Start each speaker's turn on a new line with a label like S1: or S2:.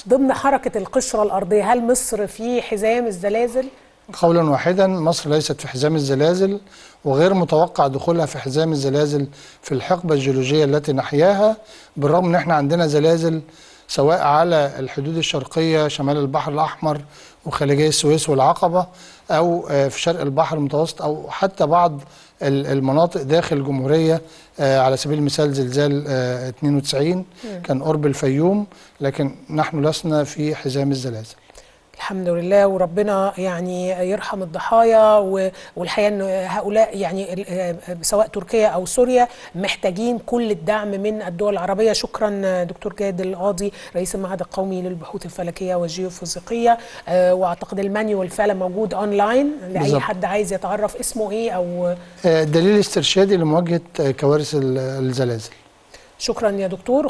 S1: ضمن حركة القشرة الأرضية، هل مصر في حزام الزلازل؟
S2: قولا واحدا مصر ليست في حزام الزلازل، وغير متوقع دخولها في حزام الزلازل في الحقبة الجيولوجية التي نحياها، بالرغم ان احنا عندنا زلازل سواء على الحدود الشرقية شمال البحر الأحمر وخليجي السويس والعقبة، أو في شرق البحر المتوسط، أو حتى بعض المناطق داخل الجمهورية. على سبيل المثال زلزال 92 كان قرب الفيوم، لكن نحن لسنا في حزام الزلازل.
S1: الحمد لله، وربنا يعني يرحم الضحايا. والحقيقه ان هؤلاء يعني سواء تركيا او سوريا محتاجين كل الدعم من الدول العربيه. شكرا دكتور جاد القاضي رئيس المعهد القومي للبحوث الفلكيه والجيوفيزيقيه. واعتقد المانيوال فعلا موجود اونلاين لاي
S2: بالزبط.
S1: حد عايز يتعرف. اسمه ايه؟ او
S2: دليل استرشادي لمواجهه كوارث الزلازل.
S1: شكرا يا دكتور.